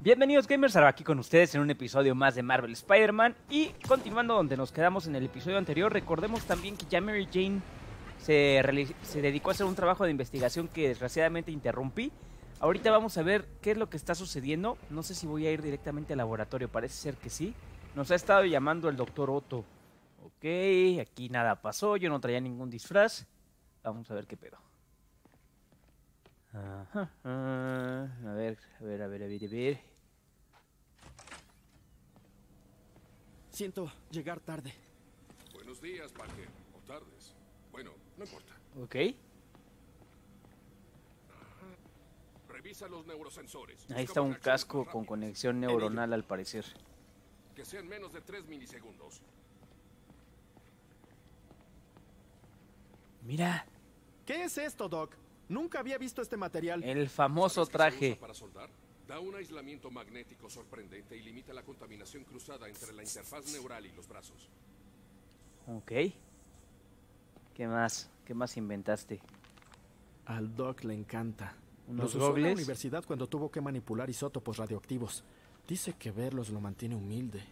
Bienvenidos gamers, ahora aquí con ustedes en un episodio más de Marvel Spider-Man. Y continuando donde nos quedamos en el episodio anterior, recordemos también que ya Mary Jane se dedicó a hacer un trabajo de investigación que desgraciadamente interrumpí. Ahorita vamos a ver qué es lo que está sucediendo. No sé si voy a ir directamente al laboratorio, parece ser que sí. Nos ha estado llamando el doctor Otto. Ok, aquí nada pasó, yo no traía ningún disfraz. Vamos a ver qué pedo. Ajá, a ver. Siento llegar tarde. Buenos días, Parker. O tardes. Bueno, no importa. Ok, Revisa los neurosensores. ahí Busca está un reacciones casco más con rápidas. conexión neuronal al parecer. Que sean menos de 3 milisegundos. Mira, ¿Qué es esto, Doc? Nunca había visto este material. el famoso ¿Sabes qué se traje. usa para soldar? Da un aislamiento magnético sorprendente y limita la contaminación cruzada entre la interfaz neural y los brazos. Ok. ¿Qué más? ¿Qué más inventaste? Al Doc le encanta. ¿Unos Los usó en la gogles? universidad cuando tuvo que manipular isótopos radioactivos. Dice que verlos lo mantiene humilde.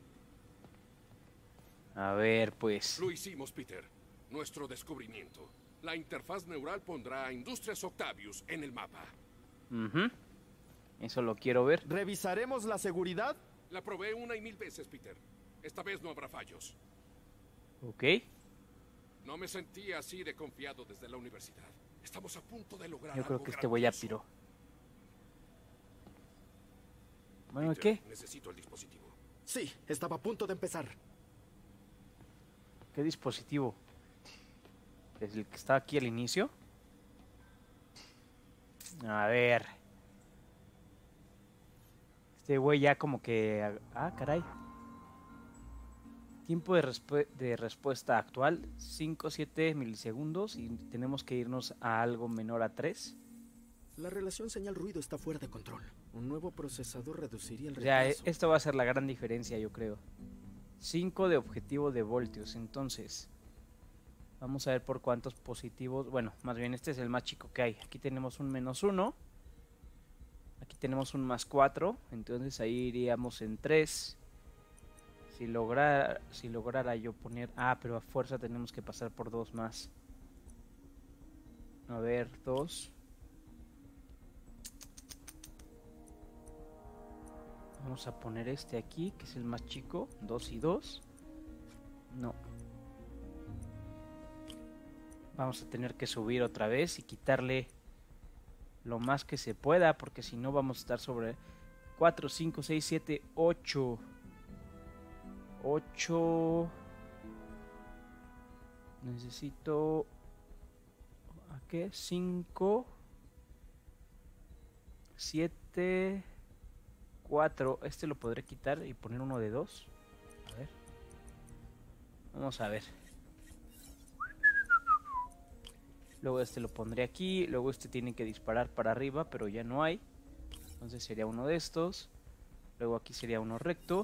A ver, pues. Lo hicimos, Peter. Nuestro descubrimiento. La interfaz neural pondrá a Industrias Octavius en el mapa. Ujú. Eso lo quiero ver. ¿Revisaremos la seguridad? La probé 1 y 1000 veces, Peter. Esta vez no habrá fallos. Ok. No me sentía así de confiado desde la universidad. Estamos a punto de lograr Yo creo algo que este güey ya grandioso. piró. Bueno, Peter, ¿qué? necesito el dispositivo. Sí, estaba a punto de empezar. ¿Qué dispositivo? ¿Es el que estaba aquí al inicio? A ver. Este güey ya como que... Ah, caray. Tiempo de respuesta actual, 5-7 milisegundos y tenemos que irnos a algo menor a 3. La relación señal-ruido está fuera de control. Un nuevo procesador reduciría el Ya, retraso. esto va a ser la gran diferencia, yo creo. 5 de objetivo de voltios, entonces... Vamos a ver por cuántos positivos... Bueno, más bien este es el más chico que hay. Aquí tenemos un -1. Aquí tenemos un +4. Entonces ahí iríamos en 3. Si lograra yo poner... Ah, pero a fuerza tenemos que pasar por 2 más. A ver, 2. Vamos a poner este aquí, que es el más chico. 2 y 2. No. Vamos a tener que subir otra vez y quitarle lo más que se pueda, porque si no vamos a estar sobre 4, 5, 6, 7, 8. 8. Necesito... ¿A qué? 5, 7, 4. Este lo podré quitar y poner uno de 2. A ver. Vamos a ver. Luego este lo pondré aquí. Luego este tiene que disparar para arriba, pero ya no hay. Entonces sería uno de estos. Luego aquí sería uno recto.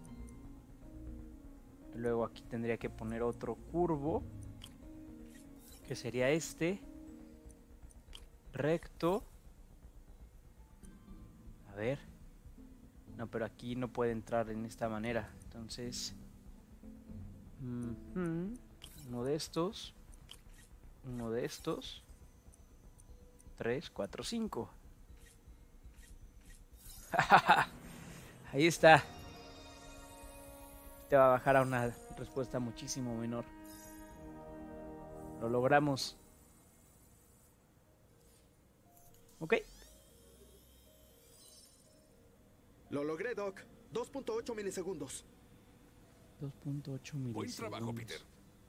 Luego aquí tendría que poner otro curvo, que sería este. Recto. A ver. No, pero aquí no puede entrar en esta manera. Entonces... uno de estos. Uno de estos. 3, 4, 5. Ahí está. Te va a bajar a una respuesta muchísimo menor. Lo logramos. Ok. Lo logré, Doc. 2.8 milisegundos. 2.8 milisegundos. Buen trabajo, Peter.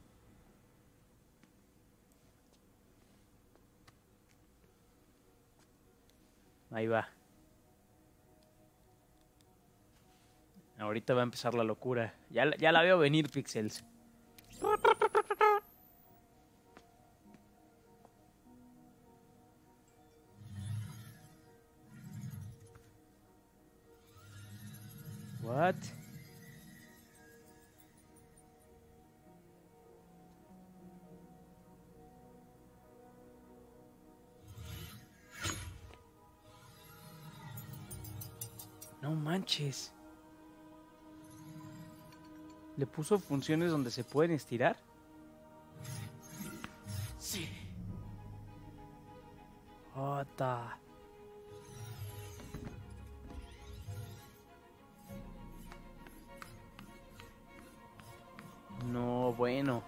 Ahí va. Ahorita va a empezar la locura. Ya la veo venir, Pixels. What? No manches. ¿Le puso funciones donde se pueden estirar? Sí. Ota. No, bueno.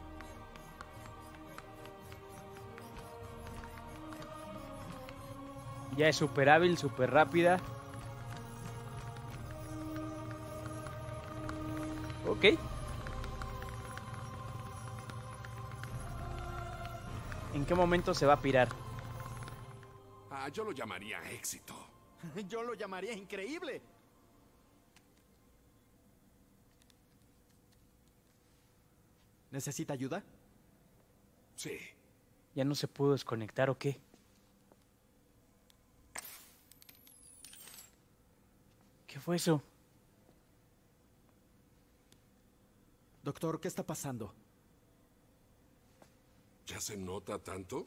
Ya es súper hábil, súper rápida. Ok. ¿En qué momento se va a pirar? Ah, yo lo llamaría éxito. Yo lo llamaría increíble. ¿Necesita ayuda? Sí. ¿Ya no se pudo desconectar o qué? ¿Qué fue eso? Doctor, ¿qué está pasando? ¿Ya se nota tanto?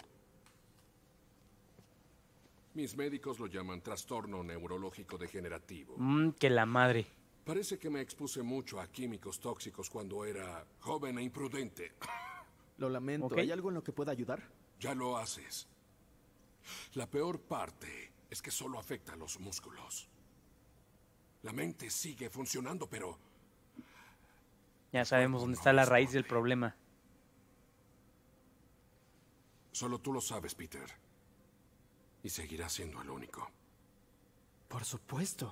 Mis médicos lo llaman trastorno neurológico degenerativo. Que la madre. Parece que me expuse mucho a químicos tóxicos cuando era joven e imprudente. Lo lamento. Ok. ¿Hay algo en lo que pueda ayudar? Ya lo haces. La peor parte es que solo afecta a los músculos. La mente sigue funcionando, pero Ya sabemos dónde está la raíz del problema. solo tú lo sabes, Peter. Y seguirás siendo el único. Por supuesto.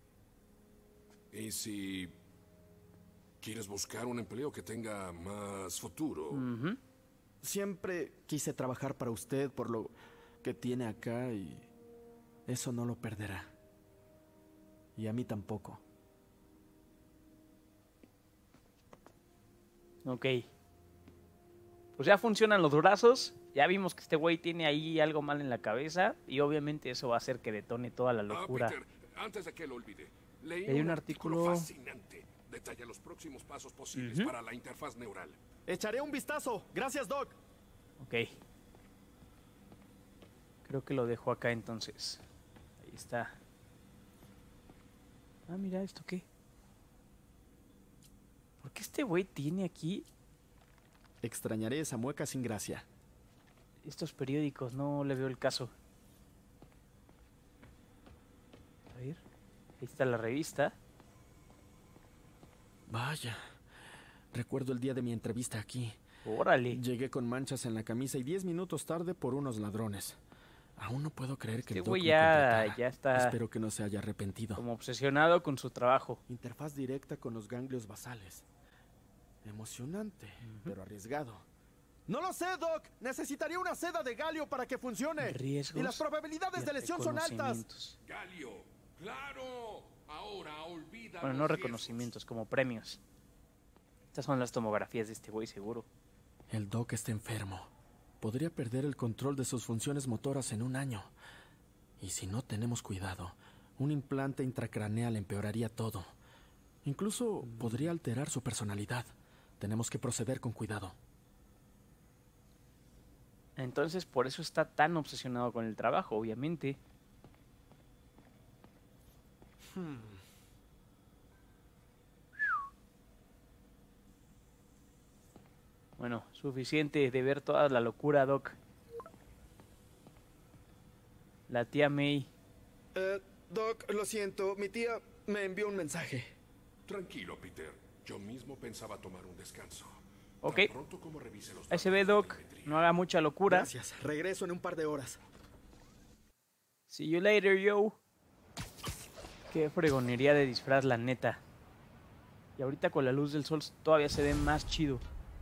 Y si quieres buscar un empleo que tenga más futuro, Siempre quise trabajar para usted por lo que tiene acá y eso no lo perderá. Y a mí tampoco. Ok. Pues ya funcionan los brazos. Ya vimos que este güey tiene ahí algo mal en la cabeza. Y obviamente eso va a hacer que detone toda la locura. Peter, antes de que lo olvide, leí Leí un un artículo fascinante. Detalla los próximos pasos posibles para la interfaz neural. Echaré un vistazo. Gracias, Doc. Ok. Creo que lo dejo acá entonces. Ahí está. Ah, mira, ¿esto qué? ¿Por qué este güey tiene aquí Extrañaré esa mueca sin gracia. estos periódicos? No le veo el caso. A ver. Ahí está la revista. Vaya. Recuerdo el día de mi entrevista aquí. Órale. Llegué con manchas en la camisa y 10 minutos tarde por unos ladrones. Aún no puedo creer que Este el Doc güey me ya contratara. está Espero que no se haya arrepentido. como obsesionado con su trabajo. Interfaz directa con los ganglios basales. Emocionante, pero arriesgado. No lo sé, Doc. Necesitaría una seda de galio para que funcione. Riesgos Y las probabilidades y de lesión son altas. reconocimientos. Galio, claro. Ahora olvida. Bueno, los no riesgos. reconocimientos, como premios. Estas son las tomografías de este güey, seguro. El Doc está enfermo. Podría perder el control de sus funciones motoras en un año. Y si no tenemos cuidado, un implante intracraneal empeoraría todo. Incluso podría alterar su personalidad. Tenemos que proceder con cuidado. Entonces, por eso está tan obsesionado con el trabajo, obviamente. Bueno, suficiente de ver toda la locura, Doc. La tía May. Doc, lo siento. Mi tía me envió un mensaje. Tranquilo, Peter. Yo mismo pensaba tomar un descanso. Ok. Tan pronto como revise los Ahí se ve, datos de Doc. telemetría. No haga mucha locura. Gracias. Regreso en un par de horas. See you later, yo. Qué fregonería de disfraz, la neta. Y ahorita con la luz del sol todavía se ve más chido.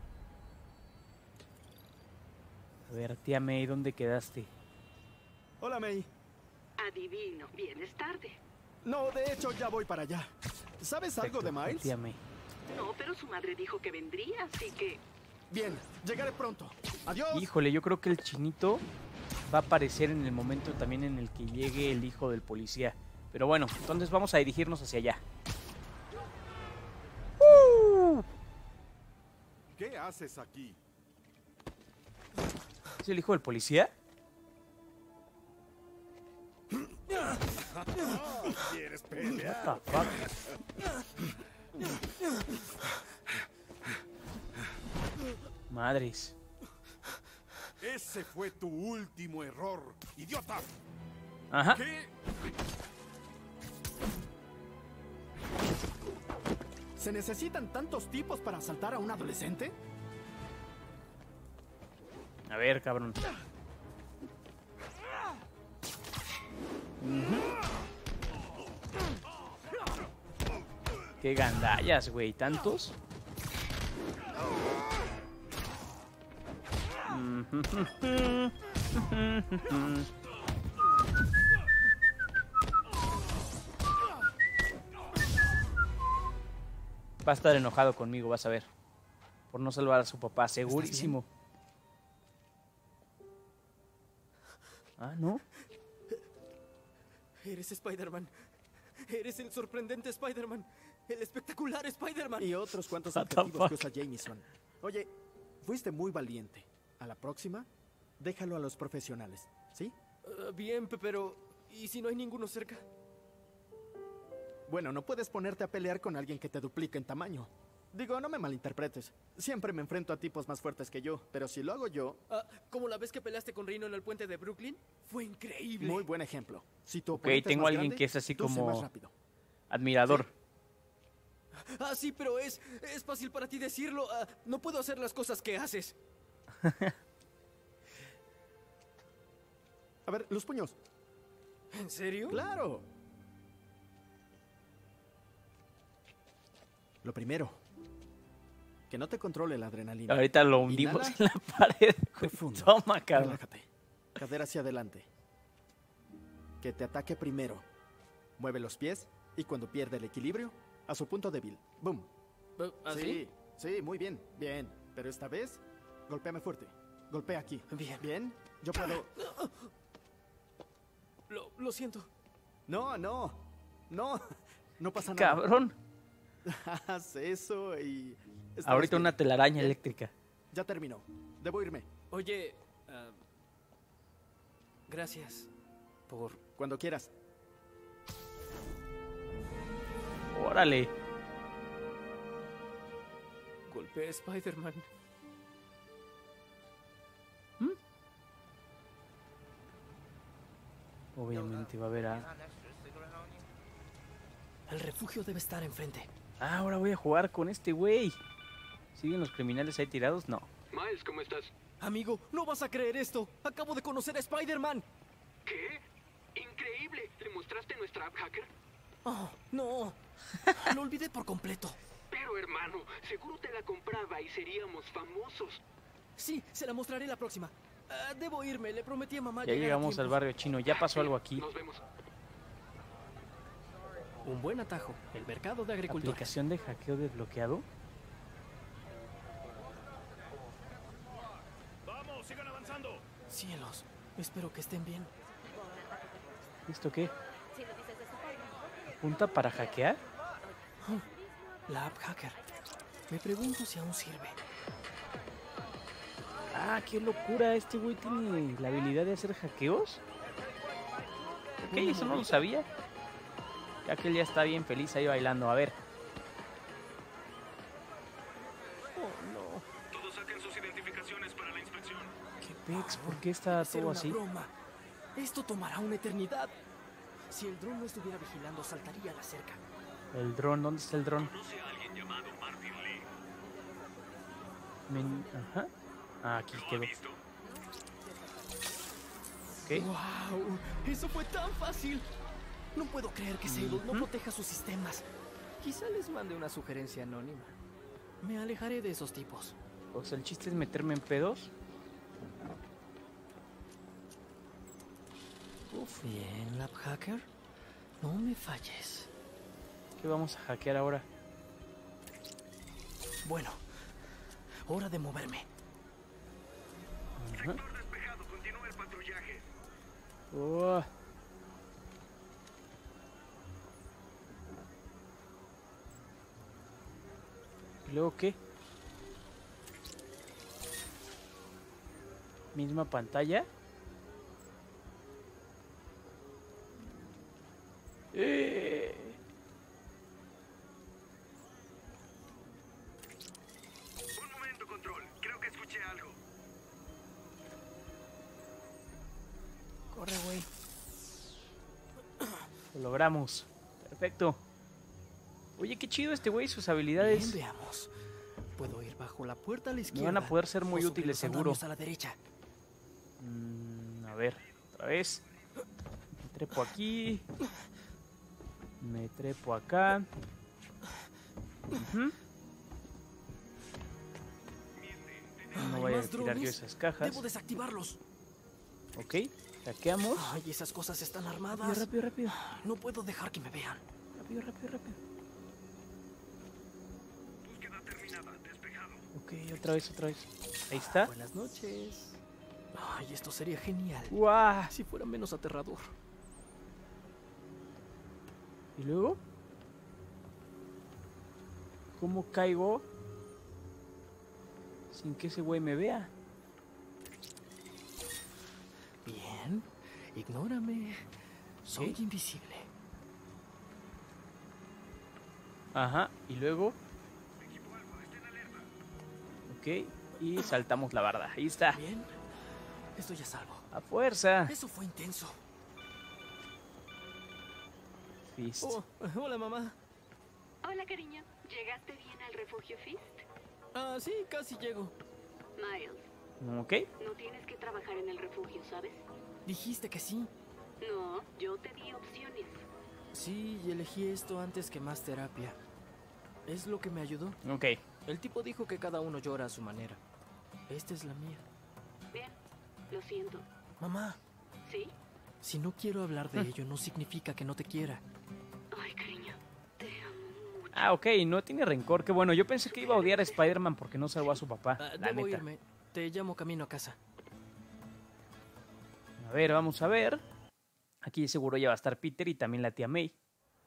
A ver, tía May, ¿dónde quedaste? Hola, May. Adivino, vienes tarde. No, de hecho, ya voy para allá. ¿Sabes algo de Perfecto, Miles? tía May. No, pero su madre dijo que vendría, así que... Bien, llegaré pronto. Adiós. Híjole, yo creo que el chinito va a aparecer en el momento también en el que llegue el hijo del policía. Pero bueno, entonces vamos a dirigirnos hacia allá. ¿Qué haces aquí? ¿Es el hijo del policía? ¿Quieres pelear? What the fuck? Madres. Ese fue tu último error, idiota. Ajá. ¿Qué? ¿Se necesitan tantos tipos para asaltar a un adolescente? A ver, cabrón. Qué gandallas, güey. ¿Tantos? Va a estar enojado conmigo, vas a ver. Por no salvar a su papá, segurísimo. Ah, ¿no? Eres Spider-Man. Eres el sorprendente Spider-Man. El espectacular Spider-Man. Y otros cuantos What the adjetivos que fuck? usa Jameson. Oye, fuiste muy valiente. A la próxima, déjalo a los profesionales, ¿sí? Bien, pero... ¿y si no hay ninguno cerca? Bueno, no puedes ponerte a pelear con alguien que te duplica en tamaño. Digo, no me malinterpretes. Siempre me enfrento a tipos más fuertes que yo, pero si lo hago yo, ¿Como la vez que peleaste con Rhino en el puente de Brooklyn? Fue increíble. muy buen ejemplo. Si tu Ok, oponente es tengo más a alguien grande, que es así tú sé como- más rápido. Admirador. Sí, pero es fácil para ti decirlo. No puedo hacer las cosas que haces. A ver, los puños. ¿En serio? ¡Claro! Lo primero, que no te controle la adrenalina. Ahorita lo hundimos Inhala. en la pared. güey. Profundo. Toma, cabrón. Relájate. Cadera hacia adelante. Que te ataque primero. Mueve los pies y cuando pierde el equilibrio, a su punto débil. ¡Boom! ¿Así? Sí, muy bien. Bien. Pero esta vez, golpéame fuerte. Golpea aquí. Bien. Bien. Yo puedo... Lo siento. No, no. No. No pasa nada. Cabrón. Haz eso y... estarás Ahorita bien. una telaraña eléctrica. Ya terminó. Debo irme. Oye, gracias por... Cuando quieras. Órale. golpear a Spider-Man. Obviamente va a haber a... El refugio debe estar enfrente. Ah, ahora voy a jugar con este güey. ¿Siguen los criminales ahí tirados? No. Miles, ¿cómo estás? Amigo, no vas a creer esto. Acabo de conocer a Spider-Man. ¿Qué? Increíble. ¿Le mostraste nuestra app hacker? Oh, no. Lo olvidé por completo. Pero hermano, seguro te la compraba y seríamos famosos. Sí, se la mostraré la próxima. Debo irme, le prometí a mamá Ya llegar a llegamos al tiempo. barrio chino. Ya pasó algo aquí. Nos vemos. Un buen atajo. El mercado de agricultura. Aplicación de hackeo desbloqueado. ¡Vamos, sigan avanzando! Cielos, espero que estén bien. ¿Esto qué? ¿Punta para hackear? La app hacker. Me pregunto si aún sirve. Ah, qué locura. Este güey tiene la habilidad de hacer hackeos. Ok, eso no lo sabía. Ya que él ya está bien feliz ahí bailando. A ver. Oh, no. Todos saquen sus identificaciones para la inspección. ¿Qué pex? ¿Por qué está Ser todo una así? broma. Esto tomará una eternidad. Si el dron no estuviera vigilando, saltaría a la cerca. El dron, ¿dónde está el dron? Conoce a alguien llamado Martin Lee. Ajá. Ah, aquí ¿Lo ha quedó. visto? Ok. ¡Wow! ¡Eso fue tan fácil! No puedo creer que Sable no proteja sus sistemas. Quizá les mande una sugerencia anónima. Me alejaré de esos tipos. O sea, el chiste es meterme en pedos. Bien, Lab Hacker. No me falles. ¿Qué vamos a hackear ahora? Bueno, hora de moverme. Ajá. Sector despejado, continúa el patrullaje. Oh. ¿Y luego qué? ¿Misma pantalla? Corre, güey. Lo logramos. Perfecto. Oye, qué chido este güey, sus habilidades. Bien, veamos. Puedo ir bajo la puerta a la Me izquierda. van a poder ser muy o sobre útiles, los seguro. andamios a la derecha. A ver, otra vez. Me trepo aquí. Me trepo acá. Ujú. No Hay voy a más tirar yo drones. esas cajas. Debo desactivarlos. Ok, saqueamos. Ay, esas cosas están Rápido, armadas. rápido, rápido. No puedo dejar que me vean. Rápido, rápido, rápido. Ok, otra vez, otra vez. Ahí está. Buenas noches. Ay, esto sería genial. ¡Guau! Si fuera menos aterrador. ¿Y luego? ¿Cómo caigo sin que ese güey me vea? Bien. Ignórame. Soy Ok. invisible. Ajá, y luego. Ok, y saltamos la barda. Ahí está. Bien. Estoy a salvo. A fuerza. Eso fue intenso. Fist. Oh, hola, mamá. Hola, cariño. ¿Llegaste bien al refugio Fist? Ah, sí, casi llego. Miles, Ok, no tienes que trabajar en el refugio, ¿sabes? Dijiste que sí. No, yo te di opciones. Sí, y elegí esto antes que más terapia. Es lo que me ayudó. ok. El tipo dijo que cada uno llora a su manera. Esta es la mía. Bien, lo siento. Mamá, ¿Sí? si no quiero hablar de ello, no significa que no te quiera. Ay, cariño, te amo mucho. Ah, ok, no tiene rencor. Qué bueno. Yo pensé que iba a odiar a Spider-Man porque no salvó a su papá. La Debo neta. irme. Te llamo camino a casa. A ver, vamos a ver. Aquí seguro ya va a estar Peter y también la tía May.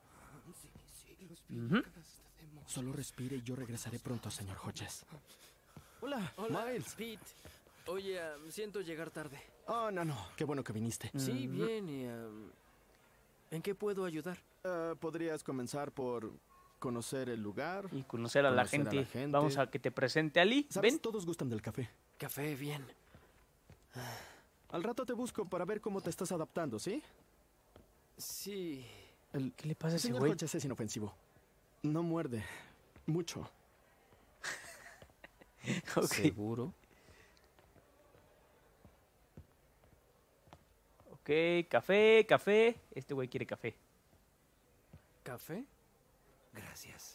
Ujú. Solo respire y yo regresaré pronto, señor Hodges. Hola, Miles. Pete. Oye, siento llegar tarde. Oh, no, no. Qué bueno que viniste. Sí, bien, y... ¿en qué puedo ayudar? Podrías comenzar por conocer el lugar. Y conocer a la gente. gente. Vamos a que te presente a Lee. ¿Sabes? Ven. Todos gustan del café. Café, bien. Al rato te busco para ver cómo te estás adaptando, ¿sí? Sí. El ¿Qué le pasa a ese señor güey? Hodges es inofensivo. No muerde. Mucho. Ok. ¿Seguro? Ok, café, café. Este güey quiere café. ¿Café? Gracias.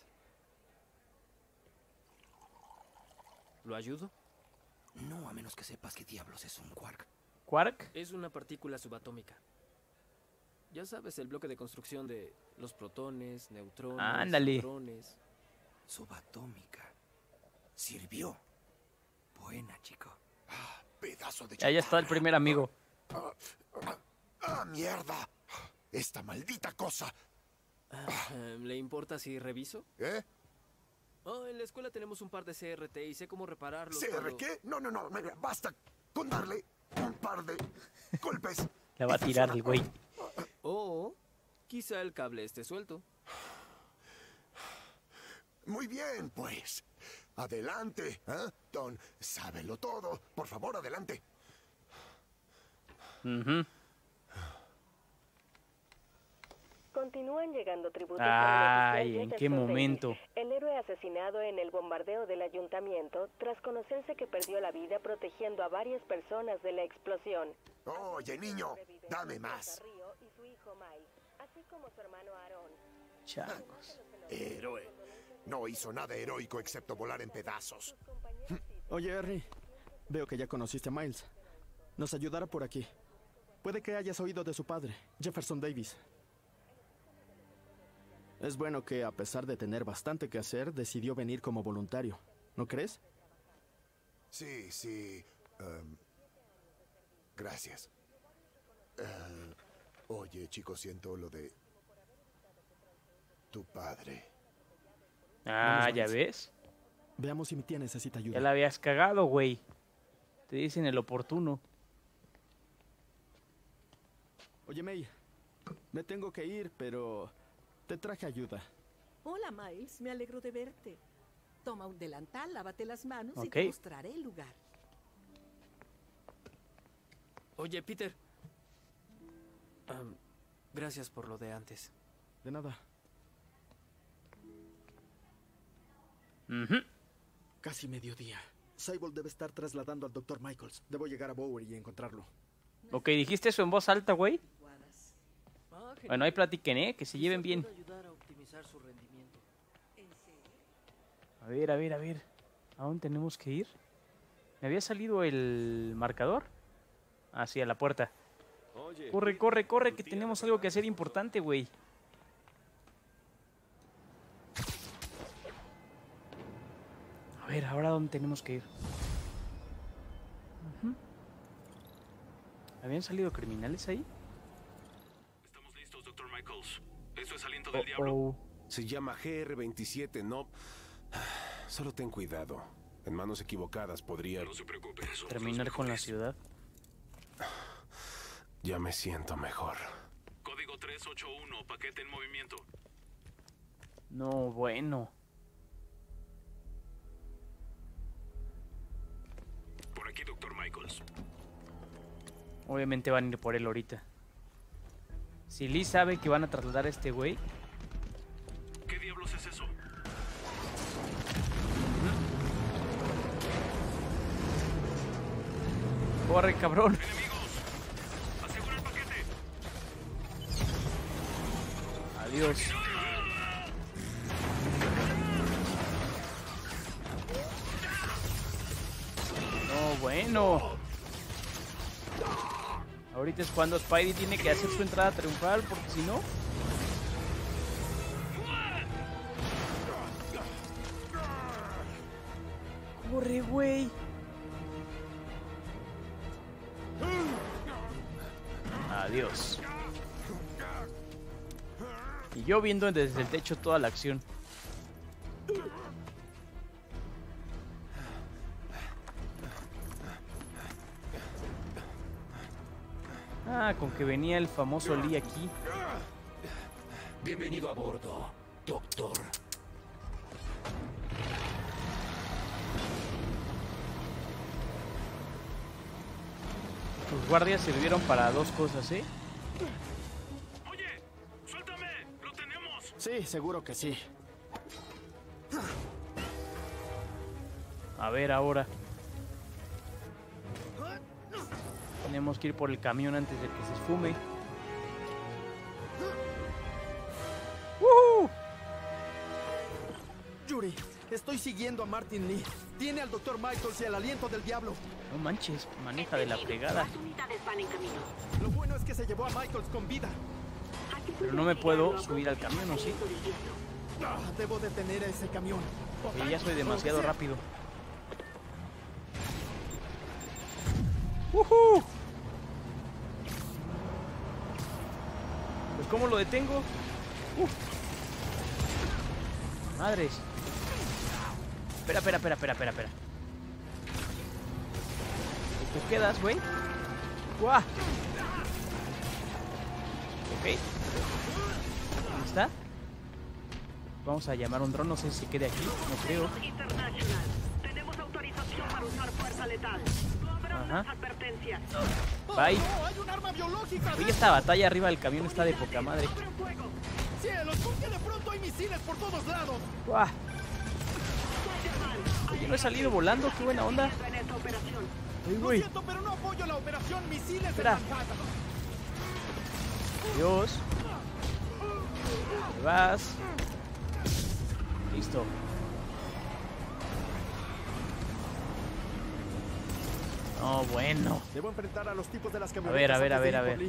¿Lo ayudo? No, a menos que sepas qué diablos es un quark. ¿Quark? Es una partícula subatómica. Ya sabes, el bloque de construcción de los protones, neutrones, Ándale. neutrones. Subatómica. Sirvió. Buena, chico. Pedazo de Ya está el primer amigo. ¡Ah, mierda! Esta maldita cosa. ¿Le importa si reviso? ¿Eh? Oh, en la escuela tenemos un par de CRT y sé cómo repararlos. ¿CR cuando- qué? No, no, no. Mira, basta con darle un par de golpes. La va a tirar el güey. O quizá el cable esté suelto. Muy bien, pues. Adelante, ¿eh? Don, sábelo todo. Por favor, adelante. Ujú. Continúan llegando tributos Ay, para el ¿en oficial qué Jefferson momento? Davis, el héroe asesinado en el bombardeo del ayuntamiento tras conocerse que perdió la vida protegiendo a varias personas de la explosión. Oye, niño, dame más. Río y su hijo Miles, así como su hermano Aaron. Changos. Héroe. No hizo nada heroico excepto volar en pedazos. Oye, Harry. Veo que ya conociste a Miles. Nos ayudará por aquí. Puede que hayas oído de su padre, Jefferson Davis. Es bueno que, a pesar de tener bastante que hacer, decidió venir como voluntario. ¿No crees? Sí, sí. Gracias. Oye, chico, siento lo de tu padre. Ah, Vamos, ¿ya Miles. ves? Veamos si mi tía necesita ayuda. Ya la habías cagado, güey. Te dicen el oportuno. Oye, May. Me tengo que ir, pero te traje ayuda. Hola, Miles. Me alegro de verte. Toma un delantal, lávate las manos y Ok. te mostraré el lugar. Oye, Peter. Gracias por lo de antes. De nada. Casi mediodía. Sable debe estar trasladando al Dr. Michaels. Debo llegar a Bowery y encontrarlo. Ok, dijiste eso en voz alta, güey. Bueno, ahí platiquen, que se lleven bien. A ver. ¿A dónde tenemos que ir? ¿Me había salido el marcador? Ah, sí, a la puerta. Corre, que tenemos algo que hacer importante, güey. A ver, ¿ahora dónde tenemos que ir? ¿Habían salido criminales ahí? Estamos listos, Dr. Michaels. ¿Eso es aliento del diablo? Se llama GR27, ¿no? Solo ten cuidado. En manos equivocadas podría... No se preocupe. Terminar con la ciudad. Ya me siento mejor. Código 381, paquete en movimiento. No, bueno. Por aquí, Dr. Michaels. Obviamente van a ir por él ahorita. Si Lee sabe que van a trasladar a este güey. ¿Qué diablos es eso? Corre, cabrón. Asegura el paquete. Adiós. No, bueno. Ahorita es cuando Spidey tiene que hacer su entrada triunfal, porque si no... Corre, güey. Adiós. Y yo viendo desde el techo toda la acción. Ah, con que venía el famoso Lee aquí. Bienvenido a bordo, doctor. Tus guardias sirvieron para dos cosas, ¿eh? Oye, suéltame, lo tenemos. Sí, seguro que sí. A ver ahora. Tenemos que ir por el camión antes de que se esfume. ¡Woohoo! Yuri, estoy siguiendo a Martin Lee. Tiene al Dr. Michaels y el aliento del diablo. No manches, maneja de la fregada. Las unidades van en camino. Lo bueno es que se llevó a Michaels con vida. Pero no me puedo subir al camión, ¿o sí? Debo detener a ese camión. Oye, ya soy demasiado rápido. ¡Woohoo! Pues ¿cómo lo detengo? Madres. Espera. ¿Te quedas, güey? ¡Guau! Ok. ¿Dónde está? Vamos a llamar a un dron, no sé si quede aquí, no creo. International. Tenemos autorización para usar fuerza letal. No habrá más advertencias. Bye. ¡Oh, hay un arma biológica! Oye, esta batalla arriba del camión está de poca madre. ¡Cielos! ¿Por qué de pronto hay misiles por todos lados? ¡Guau! Oye, no he salido volando, qué buena onda. Ay, Lo güey. siento, pero no apoyo la operación Misiles Espera. en Manhattan. Dios. Te vas. Listo. No, bueno. Debo enfrentar a los tipos de las A camionetas. ver. antes de ir por Lee.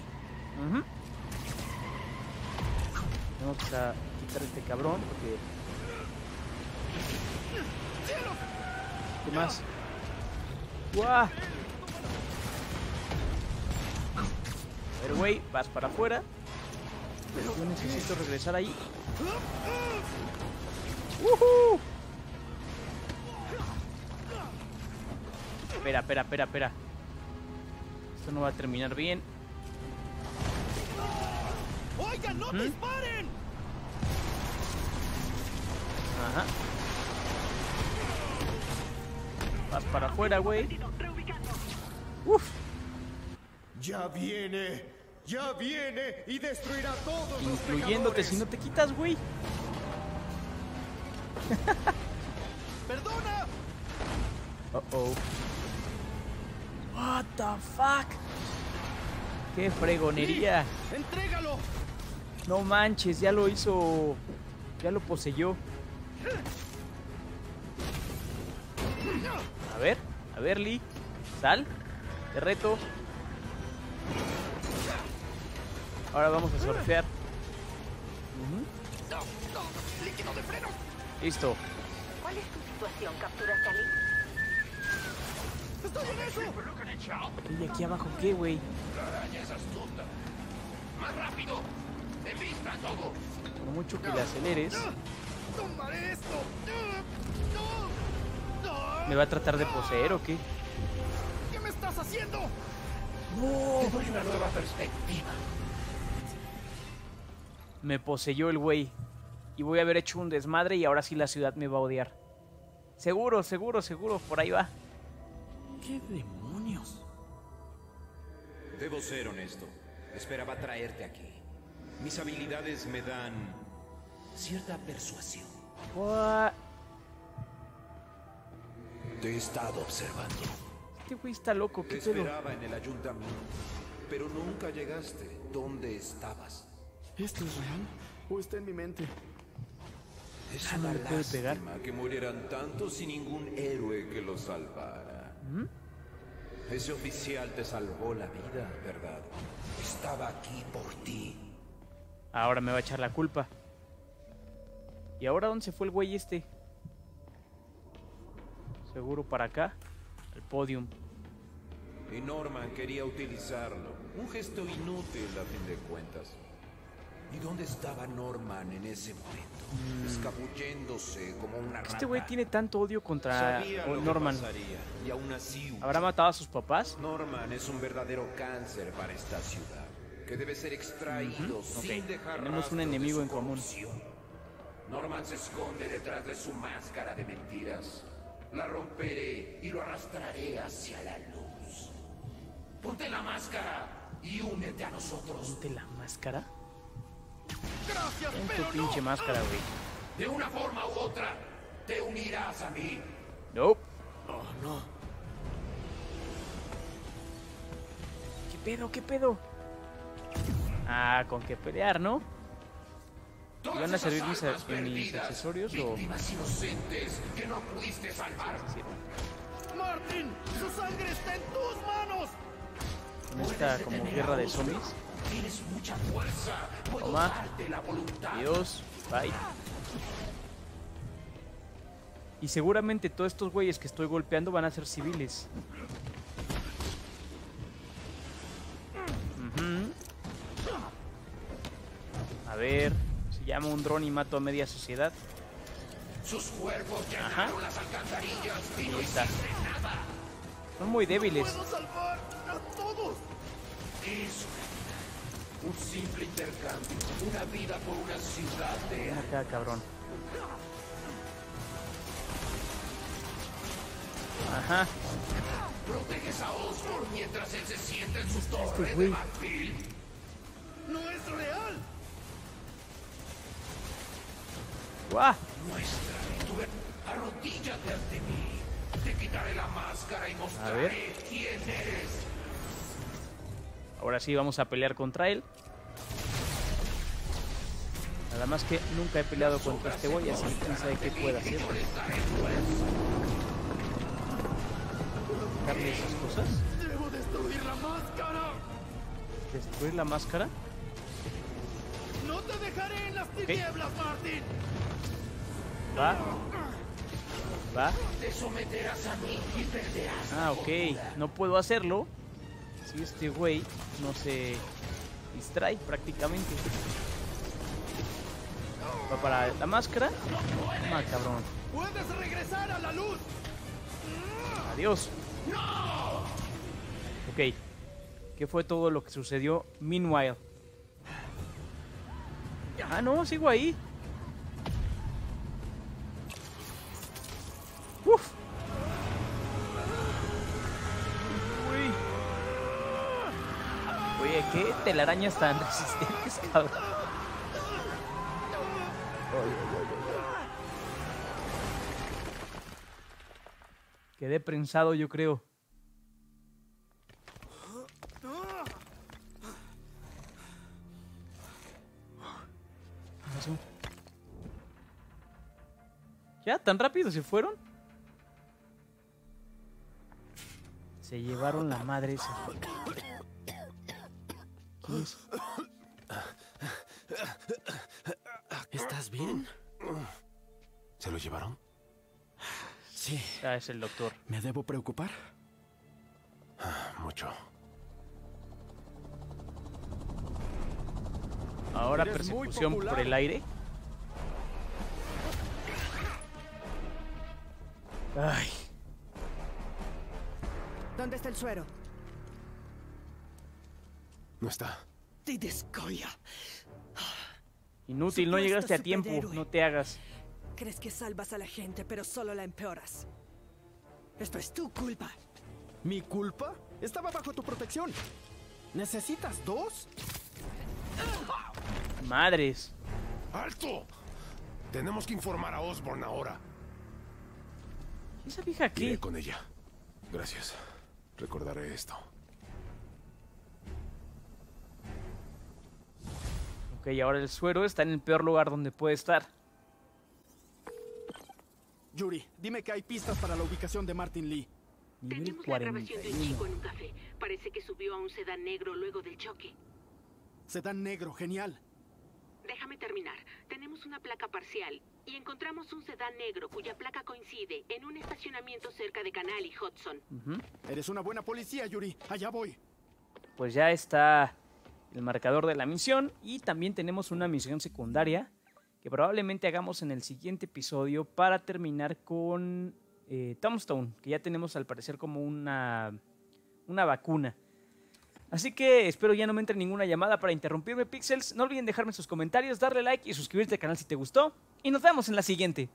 Tenemos que quitar a este cabrón porque... ¿Qué más? ¡Guau! A ver, güey, vas para afuera. Yo necesito regresar ahí. ¡Woohoo! Espera. Esto no va a terminar bien. ¡Oigan, no disparen! Ajá. Vas para afuera, güey. Uf. Ya viene Ya viene y destruirá todos incluyéndote si no te quitas, güey. ¡Perdona! Oh. What the fuck? ¡Qué fregonería! ¡Entrégalo! No manches, ya lo hizo. Ya lo poseyó. A ver, Lee. Sal. Te reto. Ahora vamos a surfear. ¡Líquido de freno! Listo. ¿Cuál es tu situación? ¿Capturaste a Lee? ¡Estoy en eso! ¿Y aquí abajo qué, güey? La araña es astuta. ¡Más rápido! ¡Evita todo! Por mucho que le aceleres, ¡Tomaré esto! ¿me va a tratar de poseer o qué? ¿Qué me estás haciendo? Te doy una nueva perspectiva. Me poseyó el güey. Y voy a haber hecho un desmadre y ahora sí la ciudad me va a odiar. Seguro, por ahí va. ¿Qué demonios? Debo ser honesto. Esperaba traerte aquí. Mis habilidades me dan cierta persuasión. What? Te he estado observando. Este güey está loco, ¿qué Te pedo? esperaba en el ayuntamiento, pero nunca llegaste. ¿Dónde estabas? ¿Esto es real o está en mi mente? Es ¿no una le puede pegar? lástima que murieran tantos sin ningún héroe que los salvara. Ese oficial te salvó la vida, ¿verdad? Estaba aquí por ti. Ahora me va a echar la culpa. ¿Y ahora dónde se fue el güey este? Seguro para acá. El podium. Y Norman quería utilizarlo. Un gesto inútil a fin de cuentas. ¿Y dónde estaba Norman en ese momento? Escabulléndose como una rata. Este güey tiene tanto odio contra Sabía lo que Norman. pasaría, y aún así huyó. ¿Habrá matado a sus papás? Norman es un verdadero cáncer para esta ciudad, que debe ser extraído sin Ok, dejar tenemos un rastros de enemigo su en común. corrupción. Norman se esconde detrás de su máscara de mentiras. La romperé y lo arrastraré hacia la luz. Ponte la máscara y únete a nosotros. ¿Ponte la máscara? ¡Gracias, Pon pero tu pinche no! máscara, güey. De una forma u otra, te unirás a mí. Nope. Oh, no. ¿Qué pedo? Ah, con qué pelear, ¿no? ¿Y van a servir mis accesorios o...? Víctimas inocentes que no pudiste salvar. Sí, ¡Martin! ¡Su sangre está en tus manos! con esta como guerra de zombies. Tienes mucha fuerza. Puedo Toma. darte la voluntad. Dios, bye. Y seguramente todos estos güeyes que estoy golpeando van a ser civiles. A ver, si llamo un dron y mato a media sociedad. Sus cuerpos llenaron las alcantarillas y no Ahí está. hiciste nada. Son muy débiles. ¡Puedo salvar a todos! Eso. Un simple intercambio. Una vida por una ciudad de... Ven acá, cabrón. Ajá. Proteges a Osborn mientras él se sienta en sus torres güey. de marfil. ¡No es real! ¡Guau! Muéstrame tu ver... Arrodíllate ante mí. Te quitaré la máscara y ver. mostraré quién eres. Ahora sí vamos a pelear contra él. Nada más que nunca he peleado contra este güey, así que quién sabe qué pueda hacer. ¿Darle esas cosas? ¡Debo destruir la máscara! ¿Destruir la máscara? ¡No te dejaré en las tinieblas, Martin! Va. Va. Te someterás a mí y perderás. Ah, ok. No puedo hacerlo si este güey no se distrae prácticamente. Va para la máscara. Toma, cabrón. ¡Puedes regresar a la luz! Adiós. Ok. ¿Qué fue todo lo que sucedió? Meanwhile. Ah, no, sigo ahí. Uf. Uy. ¿Qué telarañas tan resistentes, cabrón? Quedé prensado, yo creo. ¿Ya? ¿Tan rápido se fueron? Se llevaron la madre esa. ¿Quién es? ¿Estás bien? ¿Se lo llevaron? Sí. Ah, es el doctor. ¿Me debo preocupar? Mucho. Ahora Eres persecución muy por popular. el aire. Ay. ¿Dónde está el suero? No está. ¡Te descoya! Inútil, no Supuesto llegaste a tiempo. superhéroe. No te hagas. Crees que salvas a la gente, pero solo la empeoras. Esto es tu culpa. ¿Mi culpa? Estaba bajo tu protección. ¿Necesitas 2? Madres. ¡Alto! Tenemos que informar a Osborn ahora. ¿Esa vieja qué? Iré con ella. Gracias. Recordaré esto. Ok, ahora el suero está en el peor lugar donde puede estar. Yuri, dime que hay pistas para la ubicación de Martin Lee. Nivel Tenemos la grabación de un 41. chico en un café. Parece que subió a un sedán negro luego del choque. Sedán negro, genial. Déjame terminar. Tenemos una placa parcial y encontramos un sedán negro cuya placa coincide en un estacionamiento cerca de Canal y Hudson. Eres una buena policía, Yuri. Allá voy. Pues ya está el marcador de la misión y también tenemos una misión secundaria que probablemente hagamos en el siguiente episodio para terminar con Tombstone, que ya tenemos al parecer como una vacuna. Así que espero ya no me entre ninguna llamada para interrumpirme, Pixels. No olviden dejarme sus comentarios, darle like y suscribirte al canal si te gustó. Y nos vemos en la siguiente.